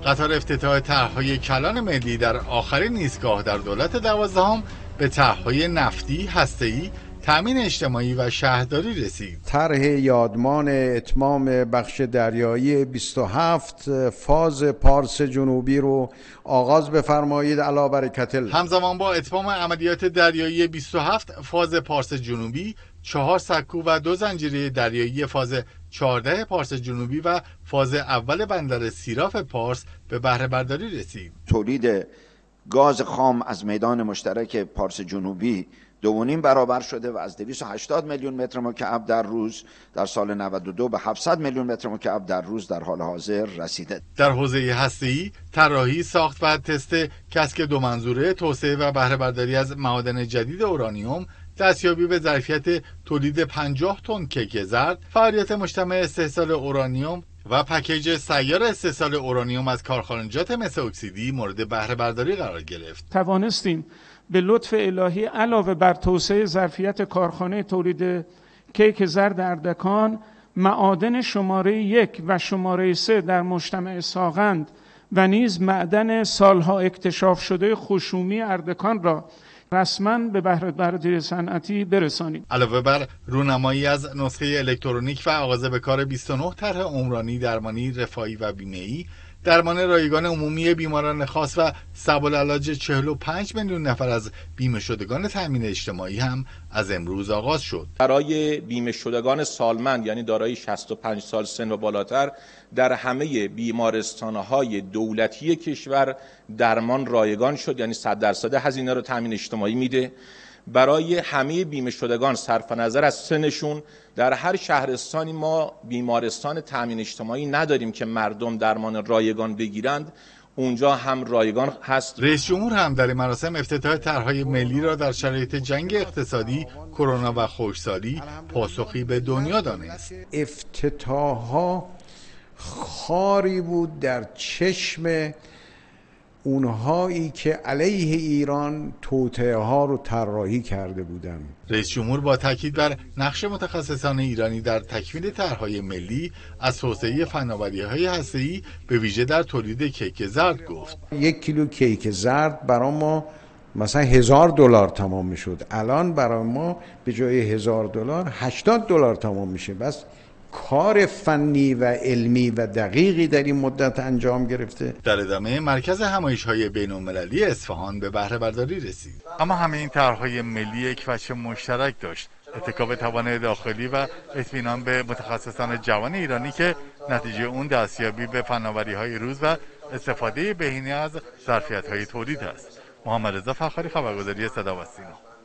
قطار افتتاح طرح‌های کلان ملی در آخرین ایستگاه در دولت 12 به طرح‌های نفتی، هسته‌ای، تامین اجتماعی و شهرداری رسید. طرح یادمان اتمام بخش دریایی 27 فاز پارس جنوبی رو آغاز بفرمایید. علی برکت الله. همزمان با اتمام عملیات دریایی 27 فاز پارس جنوبی، 4 سکو و 2 زنجیره دریایی فاز 14 پارس جنوبی و فاز اول بندر سیراف پارس به بهره برداری رسید. تولید گاز خام از میدان مشترک پارس جنوبی 2.5 برابر شده و از 280 میلیون متر مکعب در روز در سال 92 به 700 میلیون متر مکعب در روز در حال حاضر رسیده. در حوزه هسته‌ای، طراحی، ساخت و تست کسک 2 منظوره، توسعه و بهره برداری از معادن جدید اورانیوم، دستیابی به ظرفیت تولید 50 تن کیک زرد، فعالیت مجتمع استحصال اورانیوم و پکیج سیار استحصال اورانیوم از کارخانجات مس اکسیدی مورد بهره برداری قرار گرفت. توانستیم به لطف الهی علاوه بر توسعه ظرفیت کارخانه تولید کیک زرد اردکان، معادن شماره 1 و شماره 3 در مجتمع ساغند و نیز معدن سالها اکتشاف شده خشومی اردکان را رسما به بهره برداری صنعتی برسانیم. علاوه بر رونمایی از نسخه الکترونیک و آغاز به کار 29 طرح عمرانی، درمانی، رفاهی و بیمه‌ای، درمان رایگان عمومی بیماران خاص و سبل‌العلاج 45 میلیون نفر از بیمه شدگان تامین اجتماعی هم از امروز آغاز شد. برای بیمه شدگان سالمند یعنی دارای 65 سال سن و بالاتر در همه بیمارستان‌های دولتی کشور درمان رایگان شد، یعنی 100% هزینه رو تامین اجتماعی میده. برای همه بیمه شدگان صرف نظر از سنشون در هر شهرستانی ما بیمارستان تامین اجتماعی نداریم که مردم درمان رایگان بگیرند، اونجا هم رایگان هست. رئیس جمهور هم در مراسم افتتاح طرح‌های ملی را در شرایط جنگ اقتصادی، کرونا و خشکسالی پاسخی به دنیا دانست. افتتاح‌ها خاری بود در چشم اونهایی که علیه ایران توطئه‌ها رو طراحی کرده بودند. رئیس جمهور با تاکید بر نقش متخصصان ایرانی در تکمیل طرح‌های ملی از توسعه فناوری‌های هسته‌ای به ویژه در تولید کیک زرد گفت. 1 کیلو کیک زرد برای ما مثلا $1000 تمام میشد، الان برای ما به جای $1000 $80 تمام میشه. بس کار فنی و علمی و دقیقی در این مدت انجام گرفته. در ادامه مرکز همایش‌های بین‌المللی اصفهان به بهره برداری رسید. اما همه این طرح‌های ملی یک وجه مشترک داشت: اتکا به توان داخلی و اطمینان به متخصصان جوان ایرانی که نتیجه اون دستیابی به فناوری‌های روز و استفاده بهینه از ظرفیت‌های تولید است. محمد رضا فخری، خبرگزاری صدا و سیما.